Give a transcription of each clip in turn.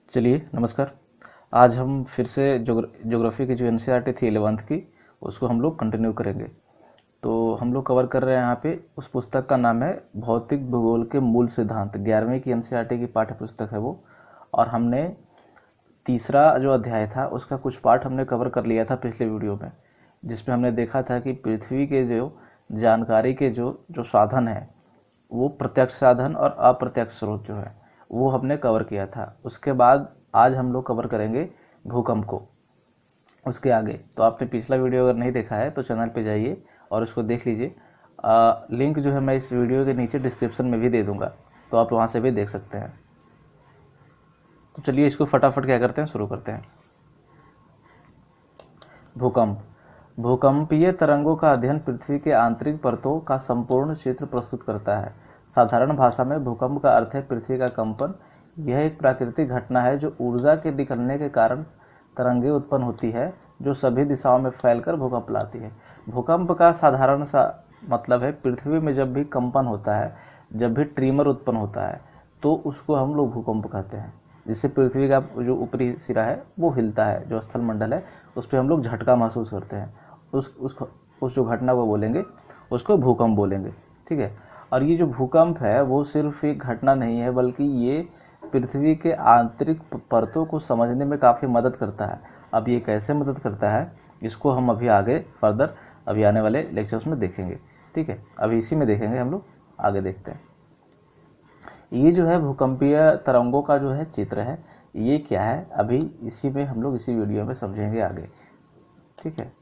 चलिए नमस्कार। आज हम फिर से ज्योग्राफी की जो एनसीईआरटी थी 11th की उसको हम लोग कंटिन्यू करेंगे। तो हम लोग कवर कर रहे हैं यहाँ पे उस पुस्तक का नाम है भौतिक भूगोल के मूल सिद्धांत। 11वीं की एनसीईआरटी की पाठ्य पुस्तक है वो। और हमने तीसरा जो अध्याय था उसका कुछ पार्ट हमने कवर कर लिया था पिछले वीडियो में, जिसमें हमने देखा था कि पृथ्वी के जो जानकारी के जो साधन है वो प्रत्यक्ष साधन और अप्रत्यक्ष स्रोत जो है वो हमने कवर किया था। उसके बाद आज हम लोग कवर करेंगे भूकंप को, उसके आगे। तो आपने पिछला वीडियो अगर नहीं देखा है तो चैनल पे जाइए और उसको देख लीजिए। लिंक जो है मैं इस वीडियो के नीचे डिस्क्रिप्शन में भी दे दूंगा, तो आप वहाँ से भी देख सकते हैं। तो चलिए इसको फटाफट क्या करते हैं, शुरू करते हैं। भूकंप। भूकंपीय तरंगों का अध्ययन पृथ्वी के आंतरिक परतों का संपूर्ण चित्र प्रस्तुत करता है। साधारण भाषा में भूकंप का अर्थ है पृथ्वी का कंपन। यह एक प्राकृतिक घटना है जो ऊर्जा के निकलने के कारण तरंगें उत्पन्न होती है, जो सभी दिशाओं में फैलकर भूकंप लाती है। भूकंप का साधारण सा मतलब है पृथ्वी में जब भी कंपन होता है, जब भी ट्रीमर उत्पन्न होता है तो उसको हम लोग भूकंप कहते हैं। जिससे पृथ्वी का जो ऊपरी सिरा है वो हिलता है, जो स्थल मंडल है उस पर हम लोग झटका महसूस करते हैं। उस जो घटना को बोलेंगे उसको भूकंप बोलेंगे। ठीक है। और ये जो भूकंप है वो सिर्फ एक घटना नहीं है, बल्कि ये पृथ्वी के आंतरिक परतों को समझने में काफ़ी मदद करता है। अब ये कैसे मदद करता है इसको हम अभी आगे फर्दर अभी आने वाले लेक्चर्स में देखेंगे। ठीक है, अभी इसी में देखेंगे, हम लोग आगे देखते हैं। ये जो है भूकंपीय तरंगों का जो है चित्र है, ये क्या है अभी इसी में हम लोग इसी वीडियो में समझेंगे आगे। ठीक है।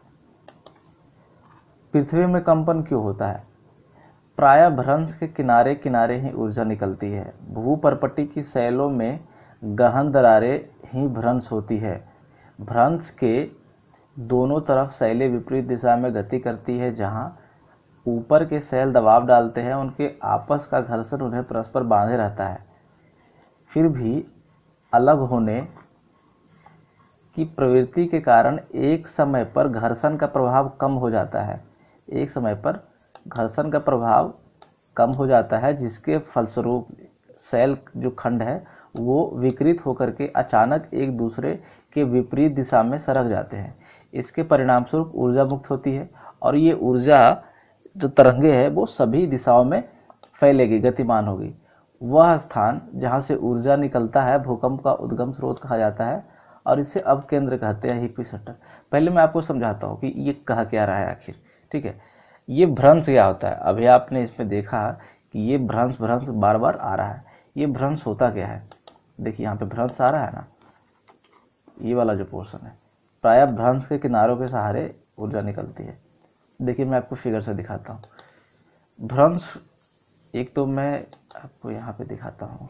पृथ्वी में कंपन क्यों होता है? प्रायः भ्रंश के किनारे किनारे ही ऊर्जा निकलती है। भूपर्पटी की शैलों में गहन दरारें ही भ्रंश होती है। भ्रंश के दोनों तरफ शैलें विपरीत दिशा में गति करती है। जहां ऊपर के शैल दबाव डालते हैं उनके आपस का घर्षण उन्हें परस्पर बांधे रहता है। फिर भी अलग होने की प्रवृत्ति के कारण एक समय पर घर्षण का प्रभाव कम हो जाता है। एक समय पर घर्षण का प्रभाव कम हो जाता है, जिसके फलस्वरूप शैल जो खंड है वो विकृत होकर के अचानक एक दूसरे के विपरीत दिशा में सरक जाते हैं। इसके परिणाम स्वरूप ऊर्जा मुक्त होती है और ये ऊर्जा जो तरंगे है वो सभी दिशाओं में फैलेगी, गतिमान होगी। वह स्थान जहाँ से ऊर्जा निकलता है भूकंप का उद्गम स्रोत कहा जाता है और इसे अपकेंद्र कहते हैं, हिपीसेंटर। पहले मैं आपको समझाता हूँ कि ये कहा क्या रहा है आखिर। ठीक है। ये भ्रंश क्या होता है? अभी आपने इसमें देखा कि ये भ्रंश भ्रंश बार बार आ रहा है। ये भ्रंश होता क्या है? देखिए यहाँ पे भ्रंश आ रहा है ना, ये वाला जो पोर्शन है, प्रायः भ्रंश के किनारों के सहारे ऊर्जा निकलती है। देखिए मैं आपको फिगर से दिखाता हूँ भ्रंश। एक तो मैं आपको यहाँ पे दिखाता हूँ,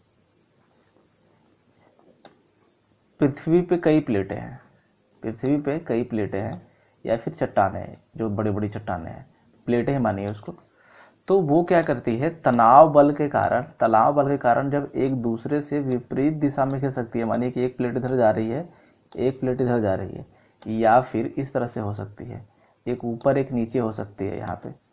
पृथ्वी पे कई प्लेटें हैं, पृथ्वी पे कई प्लेटें हैं या फिर चट्टानें हैं, जो बड़ी बड़ी चट्टानें हैं, प्लेटें मानिए उसको। तो वो क्या करती है, तनाव बल के कारण जब एक दूसरे से विपरीत दिशा में खिसकती है, मानिए कि एक प्लेट इधर जा रही है, एक प्लेट इधर जा रही है, या फिर इस तरह से हो सकती है, एक ऊपर एक नीचे हो सकती है, यहाँ पे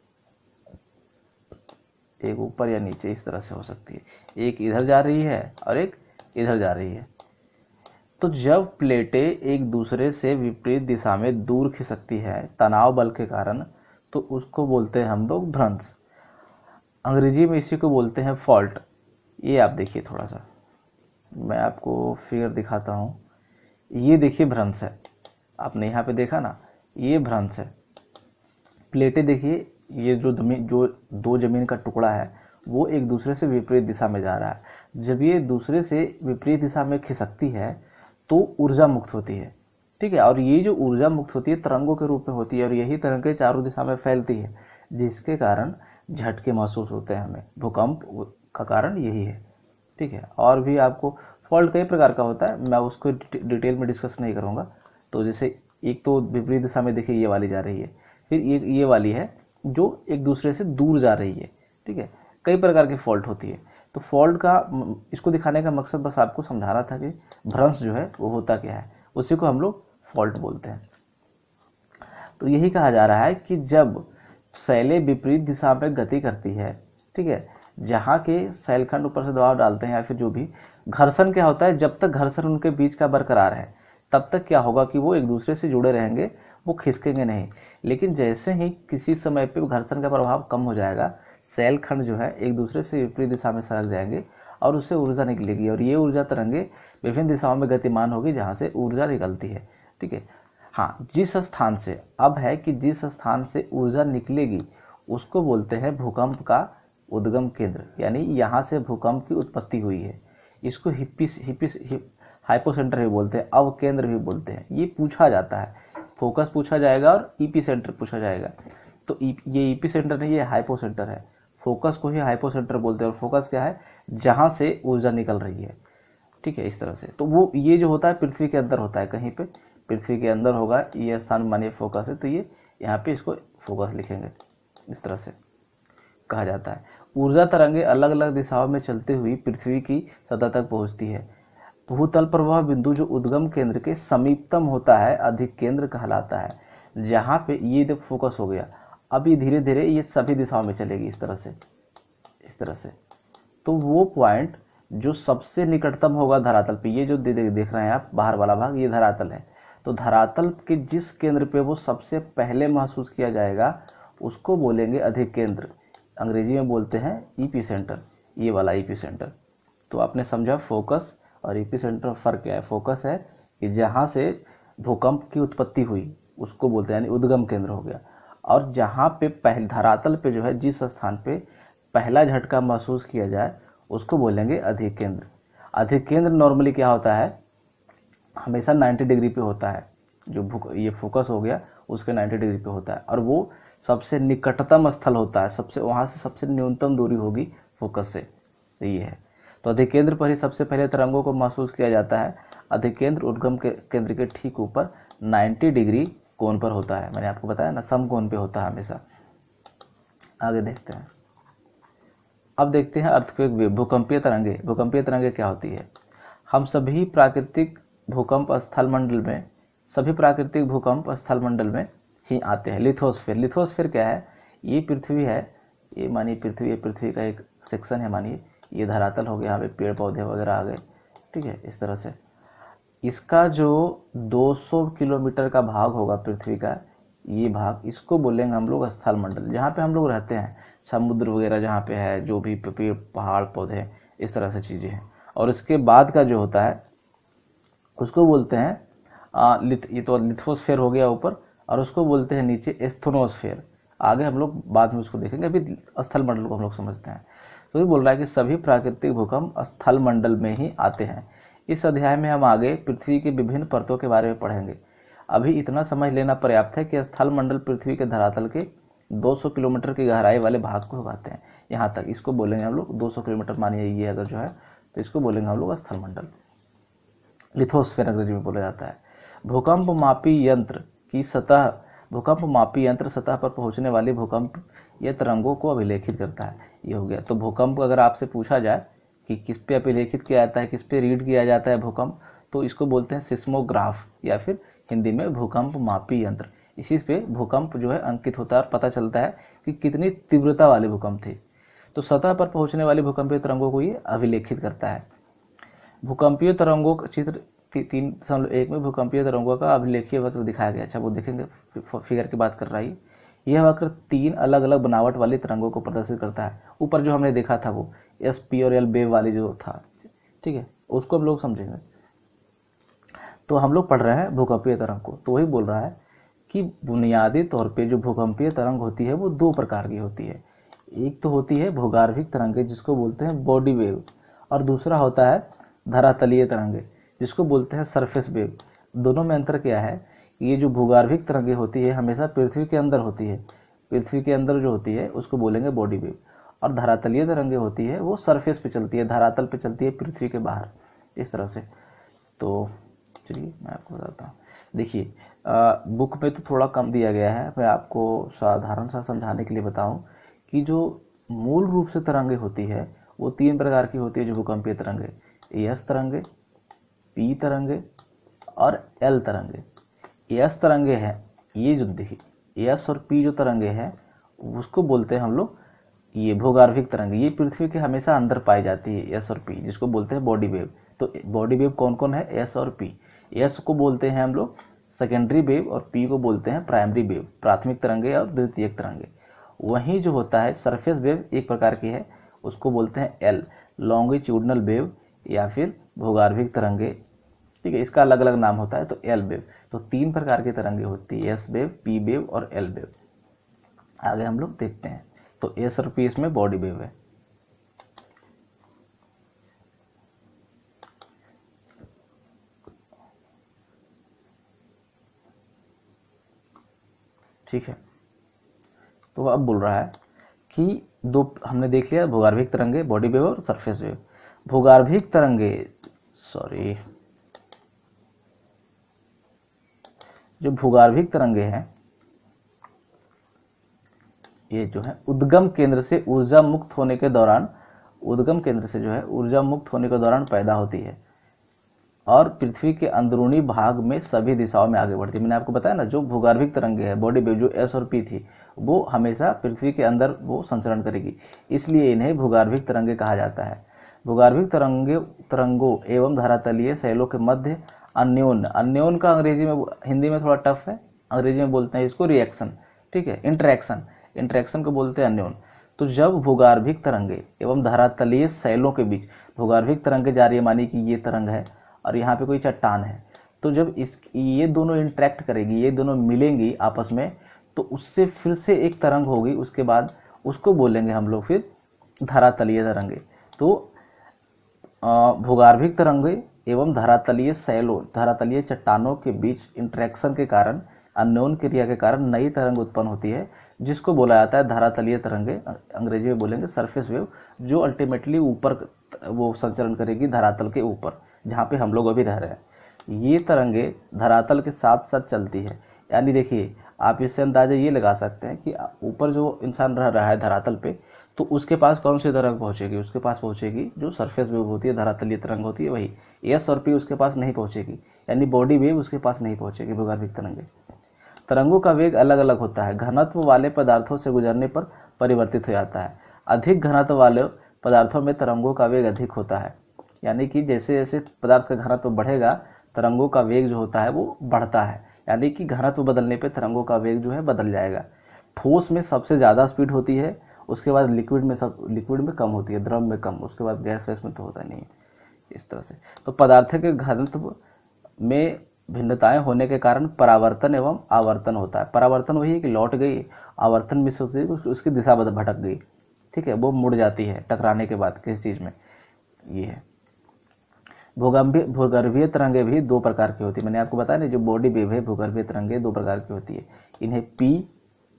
एक ऊपर या नीचे इस तरह से हो सकती है, एक इधर जा रही है और एक इधर जा रही है। तो जब प्लेटें एक दूसरे से विपरीत दिशा में दूर खिसकती है तनाव बल के कारण, तो उसको बोलते हैं हम लोग भ्रंश। अंग्रेजी में इसी को बोलते हैं फॉल्ट। ये आप देखिए, थोड़ा सा मैं आपको फिगर दिखाता हूँ। ये देखिए भ्रंश है, आपने यहाँ पे देखा ना, ये भ्रंश है। प्लेटें देखिए, ये जो दो जमीन का टुकड़ा है वो एक दूसरे से विपरीत दिशा में जा रहा है। जब ये दूसरे से विपरीत दिशा में खिसकती है तो ऊर्जा मुक्त होती है। ठीक है। और ये जो ऊर्जा मुक्त होती है तरंगों के रूप में होती है और यही तरंगें चारों दिशा में फैलती है, जिसके कारण झटके महसूस होते हैं हमें। भूकंप का कारण यही है। ठीक है। और भी आपको फॉल्ट कई प्रकार का होता है, मैं उसको डिटेल में डिस्कस नहीं करूँगा। तो जैसे एक तो विपरीत दिशा में देखिए ये वाली जा रही है, फिर ये वाली है जो एक दूसरे से दूर जा रही है। ठीक है। कई प्रकार की फॉल्ट होती है। तो फॉल्ट का इसको दिखाने का मकसद बस आपको समझा रहा था कि भ्रंश जो है वो होता क्या है, उसी को हम लोग फॉल्ट बोलते हैं। तो यही कहा जा रहा है कि जब शैलें विपरीत दिशा में गति करती है, ठीक है, जहाँ के शैलखंड ऊपर से दबाव डालते हैं या फिर जो भी, घर्षण क्या होता है, जब तक घर्षण उनके बीच का बरकरार है तब तक क्या होगा कि वो एक दूसरे से जुड़े रहेंगे, वो खिसकेंगे नहीं। लेकिन जैसे ही किसी समय पे घर्षण का प्रभाव कम हो जाएगा, सेल खंड जो है एक दूसरे से विपरीत दिशा में सरक जाएंगे और उससे ऊर्जा निकलेगी, और ये ऊर्जा तरंगे विभिन्न दिशाओं में गतिमान होगी जहाँ से ऊर्जा निकलती है। ठीक है। हाँ, जिस स्थान से, अब है कि जिस स्थान से ऊर्जा निकलेगी उसको बोलते हैं भूकंप का उद्गम केंद्र, यानी यहाँ से भूकंप की उत्पत्ति हुई है। इसको हाइपोसेंटर भी बोलते हैं, अवकेंद्र भी बोलते हैं। ये पूछा जाता है, फोकस पूछा जाएगा और ईपी सेंटर पूछा जाएगा। तो ये ईपी सेंटर नहीं, ये हाइपोसेंटर है। फोकस को ही हाइपोसेंटर बोलते हैं, और फोकस क्या है, जहाँ से ऊर्जा निकल रही है। ठीक है, इस तरह से। तो वो ये जो होता है पृथ्वी के अंदर होता है, कहीं पे पृथ्वी के अंदर होगा, ये स्थान मानिए फोकस है, तो ये यहाँ पे इसको फोकस लिखेंगे, इस तरह से कहा जाता है। ऊर्जा तरंगे अलग अलग दिशाओं में चलते हुई पृथ्वी की सतह तक पहुँचती है। भूतल पर वह बिंदु जो उद्गम केंद्र के समीपतम होता है अधिक केंद्र कहलाता है। जहाँ पे ये जब फोकस हो गया, अब ये धीरे धीरे ये सभी दिशाओं में चलेगी, इस तरह से, इस तरह से। तो वो पॉइंट जो सबसे निकटतम होगा धरातल पे, ये जो देख रहे हैं आप बाहर वाला भाग, ये धरातल है। तो धरातल के जिस केंद्र पे वो सबसे पहले महसूस किया जाएगा उसको बोलेंगे अधिक केंद्र, अंग्रेजी में बोलते हैं ईपी सेंटर, ये वाला ईपी सेंटर। तो आपने समझा फोकस और ईपी सेंटर फर्क क्या है। फोकस है कि जहाँ से भूकंप की उत्पत्ति हुई उसको बोलते हैं, यानी उद्गम केंद्र हो गया। और जहाँ पे पहले धरातल पे जो है, जिस स्थान पे पहला झटका महसूस किया जाए उसको बोलेंगे अधिक केंद्र। अधिक केंद्र नॉर्मली क्या होता है, हमेशा 90 डिग्री पे होता है। जो ये फोकस हो गया उसके 90 डिग्री पे होता है, और वो सबसे निकटतम स्थल होता है, सबसे वहाँ से सबसे न्यूनतम दूरी होगी फोकस से, ये है। तो अधिकेंद्र पर ही सबसे पहले तरंगों को महसूस किया जाता है। अधिकेंद्र उद्गम के केंद्र के ठीक ऊपर 90 डिग्री कोण पर होता है, मैंने आपको बताया ना, समकोण पे होता है हमेशा। आगे देखते हैं। अब देखते हैं अर्थक्वेक वेव, भूकंपीय तरंगे। भूकंपीय तरंगे क्या होती है। हम सभी प्राकृतिक भूकंप स्थल मंडल में, सभी प्राकृतिक भूकंप स्थल मंडल में ही आते हैं। लिथोस्फीयर, लिथोस्फीयर क्या है, ये पृथ्वी है, ये मानिए पृथ्वी है, पृथ्वी का एक सेक्शन है, मानिए ये धरातल हो गया, यहाँ पे पेड़ पौधे वगैरह आ गए। ठीक है, इस तरह से इसका जो 200 किलोमीटर का भाग होगा पृथ्वी का, ये भाग, इसको बोलेंगे हम लोग स्थल मंडल, जहाँ पे हम लोग रहते हैं, समुद्र वगैरह जहाँ पे है, जो भी पेड़ पहाड़ पौधे इस तरह से चीज़ें हैं। और इसके बाद का जो होता है उसको बोलते हैं ये तो लिथोस्फीयर हो गया ऊपर, और उसको बोलते हैं नीचे एस्थोनोस्फीयर। आगे हम लोग बाद में उसको देखेंगे, अभी स्थल मंडल को हम लोग समझते हैं। तो ये बोल रहा है कि सभी प्राकृतिक भूकंप स्थल मंडल में ही आते हैं। इस अध्याय में हम आगे पृथ्वी की विभिन्न परतों के बारे में पढ़ेंगे। अभी इतना समझ लेना पर्याप्त है कि स्थल मंडल पृथ्वी के धरातल के 200 किलोमीटर की गहराई वाले भाग को उगाते हैं, यहाँ तक। इसको बोलेंगे हम लोग 200 किलोमीटर, मानिए ये अगर जो है, तो इसको बोलेंगे हम लोग स्थल मंडल, लिथोस्फीयर अंग्रेजी में बोला जाता है। भूकंप मापी यंत्र की सतह, भूकंप मापी यंत्र सतह पर पहुंचने वाली भूकंप या तरंगों को अभिलेखित करता है। ये हो गया। तो भूकंप अगर आपसे पूछा जाए कि किस पे अभिलेखित किया जाता है, किस पे रीड किया जाता है भूकंप, तो इसको बोलते हैं सिस्मोग्राफ, या फिर हिंदी में भूकंप मापी यंत्र। इसी पे भूकंप जो है अंकित होता है और पता चलता है कि कितनी तीव्रता वाले भूकंप थे। तो सतह पर पहुंचने वाली भूकंपीय तरंगों को ये अभिलेखित करता है। भूकंपीय तरंगों का चित्र 3.1 में भूकंपीय तरंगों का अभिलेखीय वक्र दिखाया गया। अच्छा, वो देखेंगे, फिगर की बात कर रहा है। यह वक्र 3 अलग अलग बनावट वाली तरंगों को प्रदर्शित करता है। ऊपर जो हमने देखा था वो एस, पी और एल वेव वाली जो था, ठीक है, उसको हम लोग समझेंगे। तो हम लोग पढ़ रहे हैं भूकंपीय तरंग को। तो वही बोल रहा है कि बुनियादी तौर पे जो भूकंपीय तरंग होती है वो 2 प्रकार की होती है। एक तो होती है भूगार्भिक तरंगे, जिसको बोलते हैं बॉडी वेव, और दूसरा होता है धरातलीय तरंगे, जिसको बोलते हैं सरफेस वेव। दोनों में अंतर क्या है, ये जो भूगार्भिक तरंगे होती है हमेशा पृथ्वी के अंदर होती है, पृथ्वी के अंदर जो होती है उसको बोलेंगे बॉडी वेव, और धरातलीय तरंगे होती है वो सरफेस पे चलती है, धरातल पे चलती है, पृथ्वी के बाहर, इस तरह से। तो चलिए मैं आपको बताता हूँ। देखिए, बुक में तो थोड़ा कम दिया गया है, मैं आपको साधारण सा समझाने के लिए बताऊं कि जो मूल रूप से तरंगे होती है वो 3 प्रकार की होती है जो भूकंपीय तरंगे, एस तरंगे, पी तरंगे और एल तरंगे। एस तरंगे हैं, ये जो देखिए एस और पी जो तरंगे हैं उसको बोलते हैं हम लोग, ये भूगर्भिक तरंग ये पृथ्वी के हमेशा अंदर पाई जाती है, एस और पी, जिसको बोलते हैं बॉडी वेव। तो बॉडी वेव कौन कौन है, एस और पी। एस को बोलते हैं हम लोग सेकेंडरी वेव और पी को बोलते हैं प्राइमरी वेव, प्राथमिक तरंगे और द्वितीयक तरंगे। वहीं जो होता है सरफेस वेव एक प्रकार की है, उसको बोलते हैं एल, लॉन्गिट्यूडनल वेव या फिर भूगर्भिक तरंगे। ठीक है, इसका अलग अलग नाम होता है। तो एल वेव, तो 3 प्रकार की तरंगे होती है, एस वेव, पी वेव और एल वेव। आगे हम लोग देखते हैं। तो एस और पी इसमें बॉडी वेव है। ठीक है, तो अब बोल रहा है कि दो हमने देख लिया, भूगर्भिक तरंगे बॉडी वेव और सरफेस वेव। भूगर्भिक तरंगे जो भूगर्भिक तरंगे हैं ये जो है उद्गम केंद्र से ऊर्जा मुक्त होने के दौरान, उद्गम केंद्र से जो है ऊर्जा मुक्त होने के दौरान पैदा होती है और पृथ्वी के अंदरूनी भाग में सभी दिशाओं में आगे बढ़ती है। मैंने आपको बताया ना, जो भूगर्भिक तरंगे है बॉडी वेव जो एस और पी थी, वो हमेशा पृथ्वी के अंदर वो संचरण करेगी, इसलिए इन्हें भूगर्भिक तरंगे कहा जाता है। भूगर्भिक तरंगों एवं धरातलीय शैलों के मध्य अन्योन्य, अन्योन्य का अंग्रेजी में, हिंदी में थोड़ा टफ है, अंग्रेजी में बोलते हैं इसको रिएक्शन। ठीक है, इंटरेक्शन, इंटरेक्शन को बोलते हैं अन्योन्य। तो जब भूगर्भिक तरंगे एवं धरातलीय शैलों के बीच, भूगर्भिक तरंगे जा रही है, मानी कि ये तरंग है और यहाँ पे कोई चट्टान है, तो जब ये दोनों इंटरेक्ट करेगी, ये दोनों मिलेंगी आपस में, तो उससे फिर से एक तरंग होगी, उसके बाद उसको बोलेंगे हम लोग फिर धरातलीय तरंगे। तो भूगर्भिक तरंगे एवं धरातलीय शैलों, धरातलीय चट्टानों के बीच इंटरेक्शन के कारण, अन्योन क्रिया के कारण नई तरंग उत्पन्न होती है, जिसको बोला जाता है धरातलीय तरंगे, अंग्रेजी में बोलेंगे सरफेस वेव, जो अल्टीमेटली ऊपर वो संचरण करेगी धरातल के ऊपर, जहाँ पे हम लोग अभी रह रहे हैं। ये तरंगे धरातल के साथ साथ चलती है, यानी देखिए आप इससे अंदाजा ये लगा सकते हैं कि ऊपर जो इंसान रह रहा है धरातल पे, तो उसके पास कौन सी तरंग पहुंचेगी, उसके पास पहुंचेगी जो सरफेस वेव होती है, धरातलीय तरंग होती है वही। एस और पी उसके पास नहीं पहुंचेगी, यानी बॉडी वेव उसके पास नहीं पहुंचेगी, भूगर्भिक तरंगे। तरंगों का वेग अलग अलग होता है, घनत्व वाले पदार्थों से गुजरने पर परिवर्तित हो जाता है। अधिक घनत्व वाले पदार्थों में तरंगों का वेग अधिक होता है, यानी कि जैसे जैसे पदार्थ का घनत्व बढ़ेगा, तरंगों का वेग जो होता है वो बढ़ता है, यानी कि घनत्व बदलने पे तरंगों का वेग जो है बदल जाएगा। ठोस में सबसे ज़्यादा स्पीड होती है, उसके बाद लिक्विड में कम होती है, द्रव में कम, उसके बाद गैस वैस में तो होता नहीं है, इस तरह से। तो पदार्थ के घनत्व में भिन्नताएं होने के कारण परावर्तन एवं आवर्तन होता है। परावर्तन वही है कि लौट गई, आवर्तन में सोचती है उसकी दिशा भटक गई। ठीक है, वो मुड़ जाती है टकराने के बाद किसी चीज़ में, ये है। भूगर्भीय तरंगे भी 2 प्रकार की होती है, मैंने आपको बताया नहीं, जो बॉडी वेव है भूगर्भीय तरंगे 2 प्रकार की होती है। इन्हें पी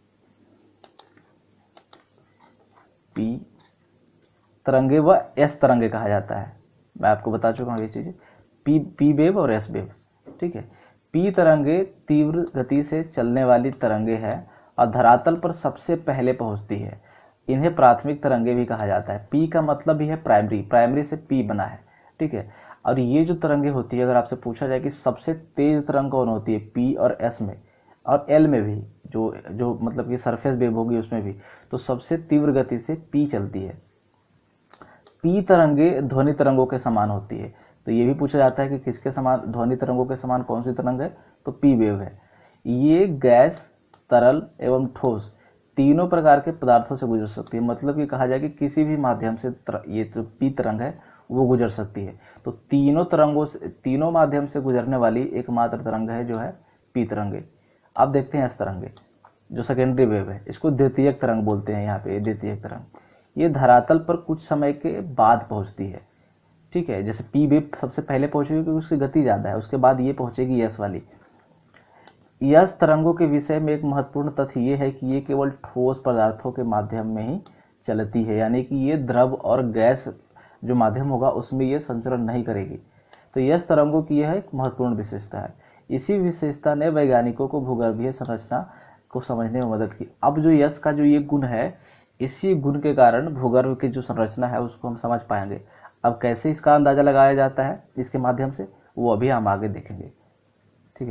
तरंगे व एस तरंगे कहा जाता है। मैं आपको बता चुका हूँ ये चीज़ें, पी वेव और एस वेव। ठीक है, पी तरंगे तीव्र गति से चलने वाली तरंगे है और धरातल पर सबसे पहले पहुंचती है। इन्हें प्राथमिक तरंगे भी कहा जाता है। पी का मतलब भी है प्राइमरी, प्राइमरी से पी बना है। ठीक है, और ये जो तरंगे होती है, अगर आपसे पूछा जाए कि सबसे तेज तरंग कौन होती है पी और एस में और एल में भी, जो मतलब कि सरफेस वेव होगी उसमें भी, तो सबसे तीव्र गति से पी चलती है। पी तरंगे ध्वनि तरंगों के समान होती है। तो ये भी पूछा जाता है कि किसके समान, ध्वनि तरंगों के समान कौन सी तरंग है, तो पी वेव है। ये गैस, तरल एवं ठोस तीनों प्रकार के पदार्थों से गुजर सकती है, मतलब कि कहा जाए कि किसी भी माध्यम से ये जो पी तरंग है वो गुजर सकती है। तो तीनों माध्यम से गुजरने वाली एकमात्र तरंग है जो है पी तरंगे। अब देखते हैं एस तरंगे, जो सेकेंडरी वेव है, इसको द्वितीयक तरंग बोलते हैं। यहाँ पे द्वितीयक तरंग ये धरातल पर कुछ समय के बाद पहुंचती है। ठीक है, जैसे पी वेव सबसे पहले पहुंचेगी क्योंकि उसकी गति ज़्यादा है, उसके बाद ये पहुंचेगी यस वाली। यस तरंगों के विषय में एक महत्वपूर्ण तथ्य ये है कि ये केवल ठोस पदार्थों के माध्यम में ही चलती है, यानी कि ये द्रव और गैस जो माध्यम होगा उसमें ये संचरण नहीं करेगी। तो यस तरंगों की यह एक महत्वपूर्ण विशेषता है। इसी विशेषता ने वैज्ञानिकों को भूगर्भीय संरचना को समझने में मदद की। अब जो यस का जो ये गुण है, इसी गुण के कारण भूगर्भ की जो संरचना है उसको हम समझ पाएंगे। अब कैसे इसका अंदाजा लगाया जाता है इसके माध्यम से, वो अभी हम आगे देखेंगे। ठीक है,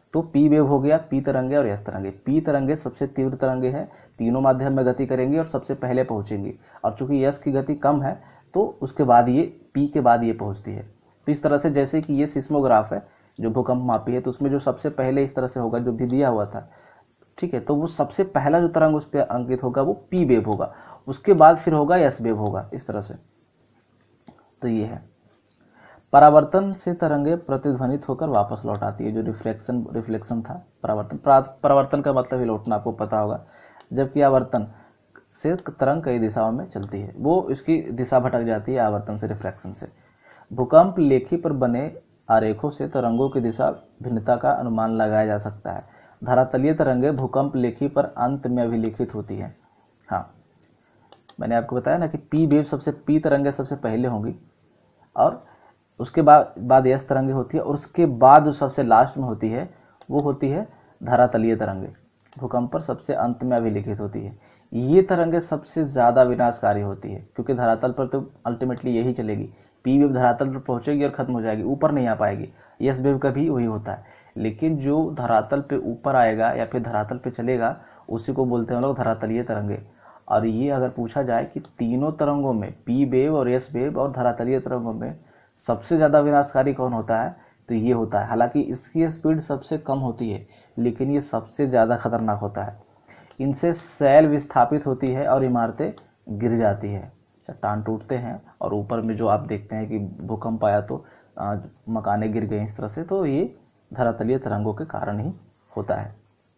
तो पी वेव हो गया, पी तरंगे और एस तरंगे। पी तरंगे सबसे तीव्र तरंगे हैं, तीनों माध्यम में गति करेंगी और सबसे पहले पहुंचेंगी, और चूंकि एस की गति कम है तो उसके बाद ये पी के बाद ये पहुंचती है। तो इस तरह से जैसे कि ये सिस्मोग्राफ है जो भूकंप मापी है, तो उसमें जो सबसे पहले इस तरह से होगा जो भी दिया हुआ था, ठीक है, तो वो सबसे पहला जो तरंग उस पर अंकित होगा वो पी वेव होगा, उसके बाद फिर होगा एस वेव होगा, इस तरह से। तो ये है परावर्तन से तरंगे प्रतिध्वनित होकर वापस लौट आती है, जो रिफ्लेक्शन था परावर्तन का मतलब ही लौटना, आपको पता होगा। जबकि आवर्तन से तरंग कई दिशाओं में चलती है, वो इसकी दिशा भटक जाती है आवर्तन से, रिफ्रैक्शन से। भूकंप लेखी पर बने आरेखों से तरंगों की दिशा भिन्नता का अनुमान लगाया जा सकता है। धरातलीय तरंगे भूकंप लेखी पर अंत में अभिलेखित होती है। हाँ, मैंने आपको बताया ना कि पी तरंगे सबसे पहले होंगी, और उसके बाद एस तरंगे होती है, और उसके बाद जो सबसे लास्ट में होती है वो होती है धरातलीय तरंगे, भूकंप पर सबसे अंत में अभिलेखित होती है। ये तरंगे सबसे ज़्यादा विनाशकारी होती है, क्योंकि धरातल पर तो अल्टीमेटली यही चलेगी। पी वेव धरातल पर पहुंचेगी और खत्म हो जाएगी, ऊपर नहीं आ पाएगी। एस वेव का भी वही होता है, लेकिन जो धरातल पे ऊपर आएगा या फिर धरातल पे चलेगा उसी को बोलते हैं हम लोग धरातलीय तरंगे। और ये अगर पूछा जाए कि तीनों तरंगों में, पी वेव और एस वेव और धरातलीय तरंगों में सबसे ज़्यादा विनाशकारी कौन होता है, तो ये होता है। हालांकि इसकी स्पीड सबसे कम होती है, लेकिन ये सबसे ज़्यादा खतरनाक होता है। इनसे सैल विस्थापित होती है और इमारतें गिर जाती है, चट्टान टूटते हैं, और ऊपर में जो आप देखते हैं कि भूकंप आया तो मकानें गिर गई इस तरह से, तो ये धरातलीय तरंगों के कारण ही होता है।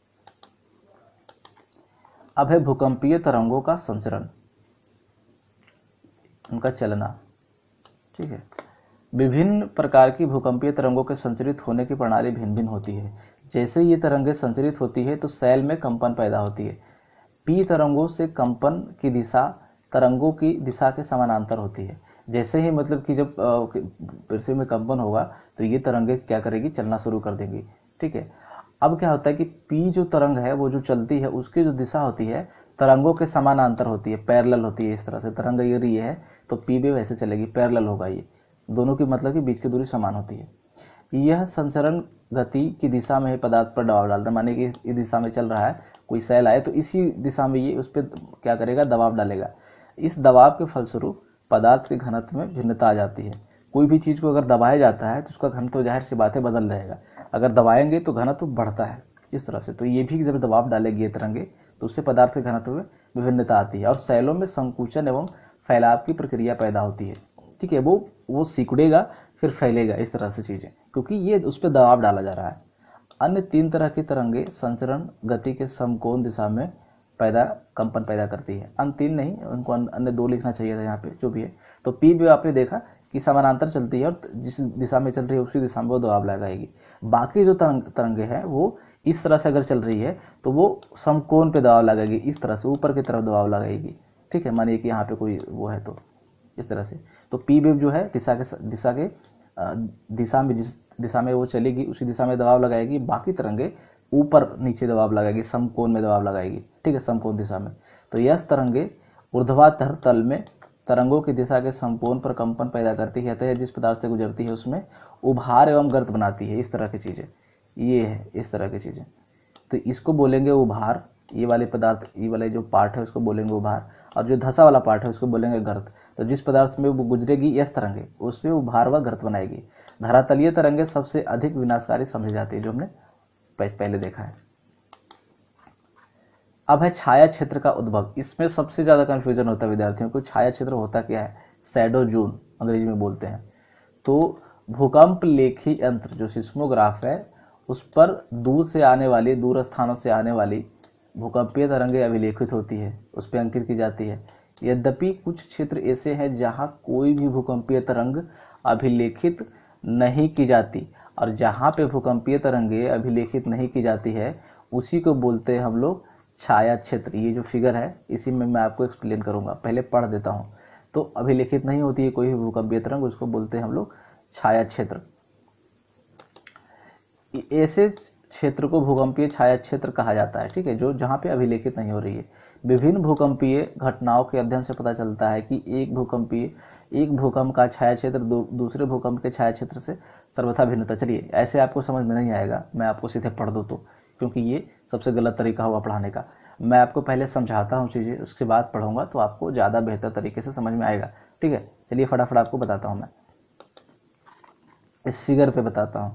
अब है भूकंपीय तरंगों का संचरण, उनका चलना, ठीक है। विभिन्न प्रकार की भूकंपीय तरंगों के संचरित होने की प्रणाली भिन्न भिन्न होती है। जैसे ये तरंगें संचरित होती है तो सैल में कंपन पैदा होती है। पी तरंगों से कंपन की दिशा तरंगों की दिशा के समानांतर होती है। जैसे ही मतलब कि जब पृथ्वी में कंपन होगा तो ये तरंगें क्या करेगी, चलना शुरू कर देंगी, ठीक है। अब क्या होता है कि पी जो तरंग है वो जो चलती है उसकी जो दिशा होती है तरंगों के समानांतर होती है, पैरेलल होती है। इस तरह से तरंग अगर ये है तो पी भी वैसे चलेगी, पैरेलल होगा, ये दोनों की मतलब कि बीच की दूरी समान होती है। यह संचरण गति की दिशा में ही पदार्थ पर दबाव डालता है, माने कि इस दिशा में चल रहा है, कोई सैल आए तो इसी दिशा में ये उस पर क्या करेगा, दबाव डालेगा। इस दबाव के फलस्वरूप पदार्थ के घनत्व में भिन्नता आ जाती है। कोई भी चीज़ को अगर दबाया जाता है तो उसका घनत्व जाहिर सी बात है बदल रहेगा, अगर दबाएंगे तो घनत्व बढ़ता है इस तरह से। तो ये भी जब दबाव डालेगी ये तरंगे तो उससे पदार्थ के घनत्व में विभिन्नता आती है, और सैलों में संकुचन एवं फैलाव की प्रक्रिया पैदा होती है, ठीक है। वो सिकुड़ेगा फिर फैलेगा, इस तरह से चीज़ें, क्योंकि ये उस पर दबाव डाला जा रहा है। अन्य तीन तरह की तरंगे संचरण गति के समकोण दिशा में कंपन पैदा करती है। अन्य तीन नहीं, उनको अन्य दो लिखना चाहिए था यहाँ पे, जो भी है। तो पी भी आपने देखा कि समानांतर चलती है और जिस दिशा में चल रही है उसी दिशा में वो दबाव लगाएगी। बाकी जो तरंगे हैं वो इस तरह से अगर चल रही है तो वो समकोण पे दबाव लगाएगी, इस तरह से ऊपर की तरफ दबाव लगाएगी, ठीक है। मानिए कि यहाँ पे कोई वो है तो इस तरह से। तो पी वेव जो है दिशा में जिस दिशा में वो चलेगी उसी दिशा में दबाव लगाएगी। बाकी तरंगे ऊपर नीचे दबाव लगाएगी, समकोण में दबाव लगाएगी, ठीक है, समकोण दिशा में। तो यह तरंगे ऊर्ध्वाधर तल में तरंगों की दिशा के समकोण पर कंपन पैदा करती है, अतः जिस पदार्थ से गुजरती है उसमें उभार एवं गर्त बनाती है, इस तरह की चीजें, ये है इस तरह की चीजें। तो इसको बोलेंगे उभार, ये वाले पदार्थ, ये वाले जो पार्ट है उसको बोलेंगे उभार, और जो धसा वाला पार्ट है उसको बोलेंगे गर्त। तो जिस पदार्थ में वो गुजरेगी यस तरंगे उसमें उभार व गर्त बनाएगी। धरातलीय तरंगे सबसे अधिक विनाशकारी समझी जाती है, जो हमने पहले देखा है। अब है छाया क्षेत्र का उद्भव। इसमें सबसे ज्यादा कंफ्यूजन होता है विद्यार्थियों को, छाया क्षेत्र होता क्या है, शैडो जोन अंग्रेजी में बोलते हैं। तो भूकंप लेखी यंत्र जो सिस्मोग्राफ है उस पर दूर स्थानों से आने वाली भूकंपीय तरंगें अभिलेखित होती है, उस पर अंकित की जाती है। यद्यपि कुछ क्षेत्र ऐसे हैं जहां कोई भी भूकंपीय तरंग अभिलेखित नहीं की जाती, और जहां पे भूकंपीय तरंगें अभिलेखित नहीं की जाती है उसी को बोलते हैं हम लोग छाया क्षेत्र। ये जो फिगर है इसी में मैं आपको एक्सप्लेन करूंगा, पहले पढ़ देता हूं। तो अभिलेखित नहीं होती है कोई भी भूकंपीय तरंग, उसको बोलते हैं हम लोग छाया क्षेत्र। ऐसे क्षेत्र को भूकंपीय छाया क्षेत्र कहा जाता है, ठीक है, जो जहां पे अभिलेखित नहीं हो रही है। विभिन्न भूकंपीय घटनाओं के अध्ययन से पता चलता है कि एक भूकंपीय एक भूकंप का छाया क्षेत्र दूसरे भूकंप के छाया क्षेत्र से सर्वथा भिन्नता। चलिए ऐसे आपको समझ में नहीं आएगा, मैं आपको सीधे पढ़ दूँ तो, क्योंकि ये सबसे गलत तरीका होगा पढ़ाने का। मैं आपको पहले समझाता हूँ चीज़ें, उसके बाद पढ़ूंगा तो आपको ज़्यादा बेहतर तरीके से समझ में आएगा। ठीक है, चलिए फटाफट आपको बताता हूँ। मैं इस फिगर पे बताता हूँ।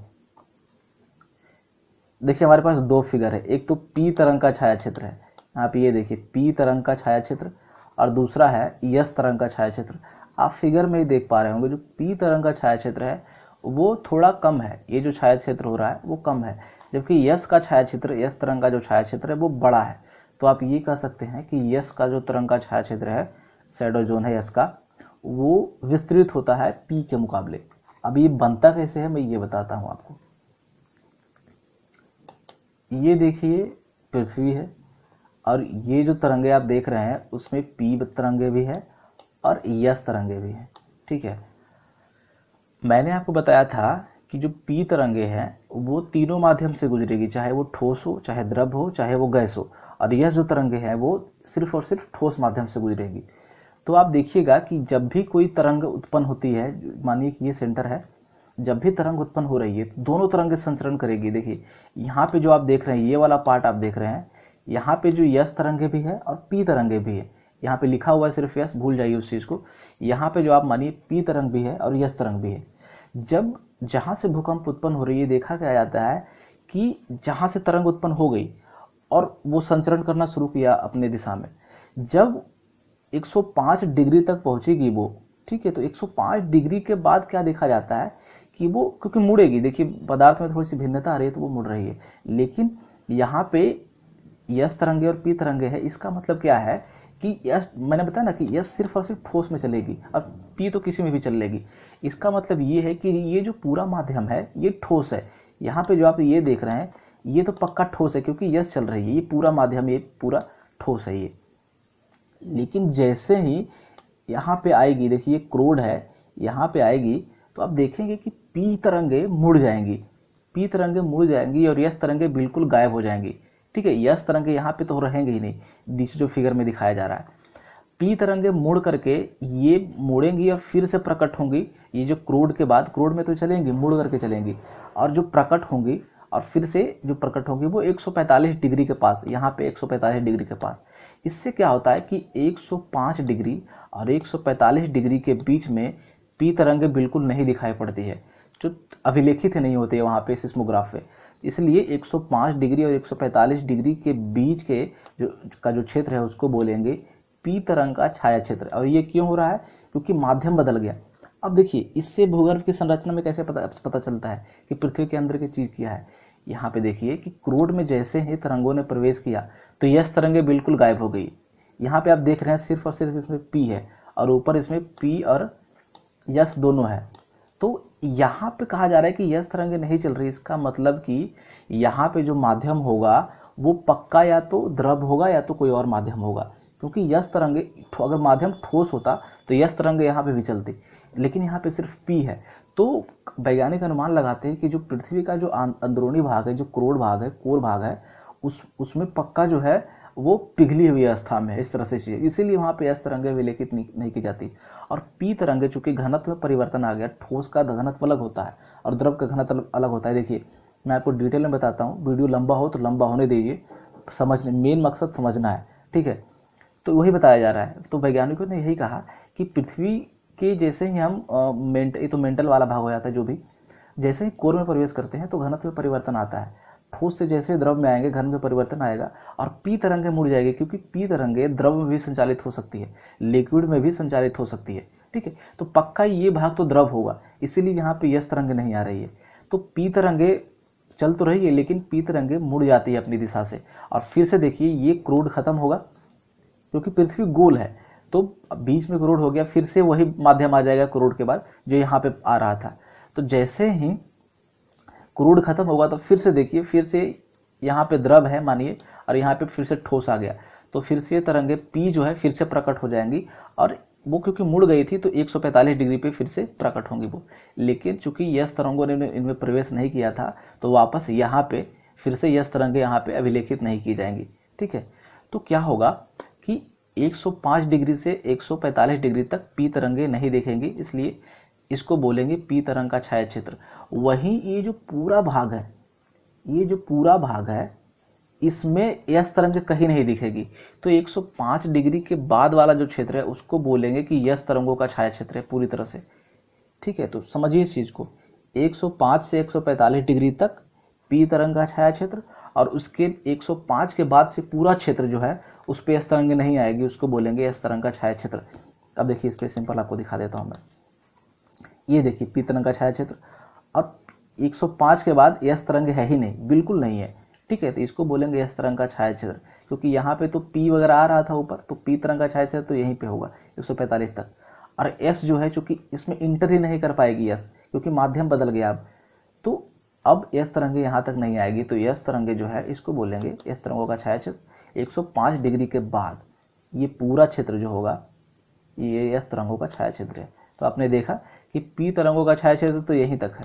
देखिए हमारे पास दो फिगर है, एक तो पी तरंग का छाया क्षेत्र है, यहाँ पे ये देखिए पी तरंग का छाया क्षेत्र, और दूसरा है यस तरंग का छाया क्षेत्र। आप फिगर में ही देख पा रहे होंगे जो पी तरंग का छाया क्षेत्र है वो थोड़ा कम है, ये जो छाया क्षेत्र हो रहा है वो कम है, जबकि यस का छाया क्षेत्र, यस तरंग का जो छाया क्षेत्र है वो बड़ा है। तो आप ये कह सकते हैं कि यस का जो तरंग का छाया क्षेत्र है, शैडो जोन है यस का, वो विस्तृत होता है पी के मुकाबले। अब ये बनता कैसे है मैं ये बताता हूँ आपको। ये देखिए पृथ्वी है, और ये जो तरंगे आप देख रहे हैं उसमें पी तरंगे भी है और यस तरंगे भी हैं। ठीक है, मैंने आपको बताया था कि जो पी तरंगे हैं वो तीनों माध्यम से गुजरेगी, चाहे वो ठोस हो, चाहे द्रव हो, चाहे वो गैस हो, और यह जो तरंगे हैं वो सिर्फ और सिर्फ ठोस माध्यम से गुजरेगी। तो आप देखिएगा कि जब भी कोई तरंग उत्पन्न होती है, मानिए कि ये सेंटर है, जब भी तरंग उत्पन्न हो रही है तो दोनों तरंगे संचरण करेगी। देखिए यहाँ पे जो आप देख रहे हैं, ये वाला पार्ट आप देख रहे हैं, यहाँ पे जो यस तरंगे भी है और पी तरंगे भी है, यहाँ पे लिखा हुआ है सिर्फ यस, भूल जाइए उस चीज़ को। यहाँ पे जो आप मानिए पी तरंग भी है और यस तरंग भी है। जब जहाँ से भूकंप उत्पन्न हो रही है, देखा क्या जाता है कि जहाँ से तरंग उत्पन्न हो गई और वो संचरण करना शुरू किया अपने दिशा में, जब 105 डिग्री तक पहुंचेगी वो, ठीक है, तो 105 डिग्री के बाद क्या देखा जाता है कि वो, क्योंकि मुड़ेगी, देखिए पदार्थ में थोड़ी सी भिन्नता आ रही है तो वो मुड़ रही है, लेकिन यहाँ पे यस तरंगे और पी तरंगे है। इसका मतलब क्या है कि यस, मैंने बताया ना कि यस सिर्फ और सिर्फ ठोस में चलेगी और पी तो किसी में भी चलेगी। इसका मतलब ये है कि ये जो पूरा माध्यम है ये ठोस है। यहाँ पे जो आप ये देख रहे हैं ये तो पक्का ठोस है, क्योंकि यस चल रही है, ये पूरा माध्यम, ये पूरा ठोस है ये। लेकिन जैसे ही यहाँ पे आएगी, देखिए ये क्रोड है, यहाँ पे आएगी तो आप देखेंगे कि पी तरंगे मुड़ जाएंगी, पी तरंगे मुड़ जाएंगी और यस तरंगे बिल्कुल गायब हो जाएंगी। ठीक है, यस तरंगे यहाँ पे तो रहेंगे ही नहीं, नीचे जो फिगर में दिखाया जा रहा है। पी तरंगे मुड़ करके ये मुड़ेंगी और फिर से प्रकट होंगी, ये जो क्रोड के बाद, क्रोड में तो चलेंगी, मुड़ करके चलेंगी, और जो प्रकट होंगी और फिर से जो प्रकट होंगी वो 145 डिग्री के पास, यहाँ पे 145 डिग्री के पास। इससे क्या होता है कि 105 डिग्री और 145 डिग्री के बीच में पी तरंगे बिल्कुल नहीं दिखाई पड़ती है, जो अभिलेखित नहीं होती है वहाँ पे सिस्मोग्राफ पे। इसलिए 105 डिग्री और 145 डिग्री के बीच के जो क्षेत्र है उसको बोलेंगे पी तरंग का छाया क्षेत्र। और ये क्यों हो रहा है? क्योंकि माध्यम बदल गया। अब देखिए इससे भूगर्भ की संरचना में कैसे पता चलता है कि पृथ्वी के अंदर की चीज क्या है। यहाँ पे देखिए कि क्रोड में जैसे ही तरंगों ने प्रवेश किया तो यस तरंगे बिल्कुल गायब हो गई। यहाँ पे आप देख रहे हैं सिर्फ और सिर्फ इसमें पी है और ऊपर इसमें पी और यस दोनों है। तो यहाँ पे कहा जा रहा है कि यस तरंगे नहीं चल रही। इसका मतलब कि यहाँ पे जो माध्यम होगा वो पक्का या तो द्रव होगा या तो कोई और माध्यम होगा, क्योंकि यस तरंगे, अगर माध्यम ठोस होता तो यस तरंगे यहाँ पे भी चलती, लेकिन यहाँ पे सिर्फ पी है। तो वैज्ञानिक अनुमान लगाते हैं कि जो पृथ्वी का जो अंदरूनी भाग है, जो क्रोड भाग है, कोर भाग है, उसमें पक्का जो है वो पिघली हुई अवस्था में है, इस तरह से चीज़, इसीलिए वहाँ पे यस तरंगे विलेखित नहीं की जाती। और पी तरंगे चूंकि घनत्व में परिवर्तन आ गया, ठोस का घनत्व अलग होता है और द्रव का घनत्व अलग होता है। देखिए मैं आपको डिटेल में बताता हूँ, वीडियो लंबा हो तो लंबा होने दीजिए, समझने, मेन मकसद समझना है, ठीक है। तो वही बताया जा रहा है। तो वैज्ञानिकों ने यही कहा कि पृथ्वी के जैसे ही हम ये तो मेंटल वाला भाग हो जाता है, जो भी जैसे ही कोर में प्रवेश करते हैं तो घनत्व में परिवर्तन आता है, ठोस से जैसे द्रव में आएंगे घन में परिवर्तन आएगा और पी तरंगे मुड़ जाएगी, क्योंकि पी तरंगे द्रव में भी संचालित हो सकती है, लिक्विड में भी संचालित हो सकती है, ठीक है। तो पक्का ये भाग तो द्रव होगा, इसीलिए यहाँ पे यस तरंगे नहीं आ रही है। तो पी तरंगे चल तो रही है लेकिन पी तरंगे मुड़ जाती है अपनी दिशा से। और फिर से देखिए ये क्रोड खत्म होगा, क्योंकि पृथ्वी गोल है तो बीच में क्रोड हो गया, फिर से वही माध्यम आ जाएगा क्रोड के बाद जो यहाँ पे आ रहा था। तो जैसे ही क्रूड खत्म होगा तो फिर से देखिए, फिर से यहाँ पे द्रव है मानिए और यहाँ पे फिर से ठोस आ गया, तो फिर से तरंगे पी जो है फिर से प्रकट हो जाएंगी और वो क्योंकि मुड़ गई थी तो 145 डिग्री पे फिर से प्रकट होंगी वो। लेकिन चूंकि यस तरंगों ने इनमें प्रवेश नहीं किया था तो वापस यहाँ पे फिर से यस तरंगे यहाँ पे अभिलेखित नहीं की जाएंगी, ठीक है। तो क्या होगा कि 105 डिग्री से 145 डिग्री तक पी तरंगे नहीं दिखेंगी, इसलिए इसको बोलेंगे पी तरंग का छाया क्षेत्र। वहीं ये जो पूरा भाग है, ये जो पूरा भाग है, इसमें एस तरंग कहीं नहीं दिखेगी। तो 105 डिग्री के बाद वाला जो क्षेत्र है उसको बोलेंगे कि यस तरंगों का छाया क्षेत्र है पूरी तरह से। ठीक है, तो समझिए इस चीज को, 105 से 145 डिग्री तक पी तरंग का छाया क्षेत्र, और उसके 105 के बाद से पूरा क्षेत्र जो है उस पर एस तरंग नहीं आएगी, उसको बोलेंगे एस तरंग का छाया क्षेत्र। अब देखिए इस पे सिंपल आपको दिखा देता हूं मैं। ये देखिए पी तरंग का छाया क्षेत्र, और 105 के बाद एस तरंग है ही नहीं, बिल्कुल नहीं है। ठीक है, तो इसको बोलेंगे एस तरंग का छाया क्षेत्र, क्योंकि यहाँ पे तो पी वगैरह आ रहा था ऊपर, तो पी तरंग का छाया क्षेत्र तो यहीं पे होगा 145 तक। और एस जो है चूंकि इसमें इंटर ही नहीं कर पाएगी एस, क्योंकि माध्यम बदल गया तो अब एस तरंगे यहाँ तक नहीं आएगी, तो एस तरंगे जो है इसको बोलेंगे एस तरंगों का छाया क्षेत्र। 105 डिग्री के बाद ये पूरा क्षेत्र जो होगा ये एस तरंगों का छाया क्षेत्र है। तो आपने देखा कि पी तरंगों का छाया क्षेत्र तो यहीं तक है,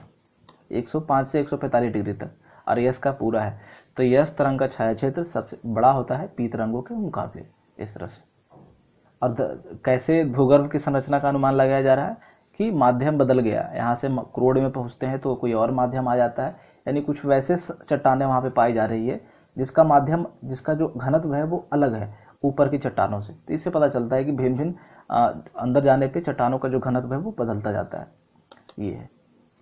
105 से 145 डिग्री तक, और यस का पूरा है। तो यस तरंग का छाया क्षेत्र सबसे बड़ा होता है पी तरंगों के मुकाबले, इस तरह से। और कैसे भूगर्भ की संरचना का अनुमान लगाया जा रहा है कि माध्यम बदल गया, यहाँ से क्रोड में पहुँचते हैं तो कोई और माध्यम आ जाता है, यानी कुछ वैसे चट्टानें वहाँ पे पाई जा रही है जिसका माध्यम, जिसका जो घनत्व है वो अलग है ऊपर की चट्टानों से। तो इससे पता चलता है कि भिन्न भिन्न अंदर जाने पे चट्टानों का जो घनत्व है वो बदलता जाता है। ये है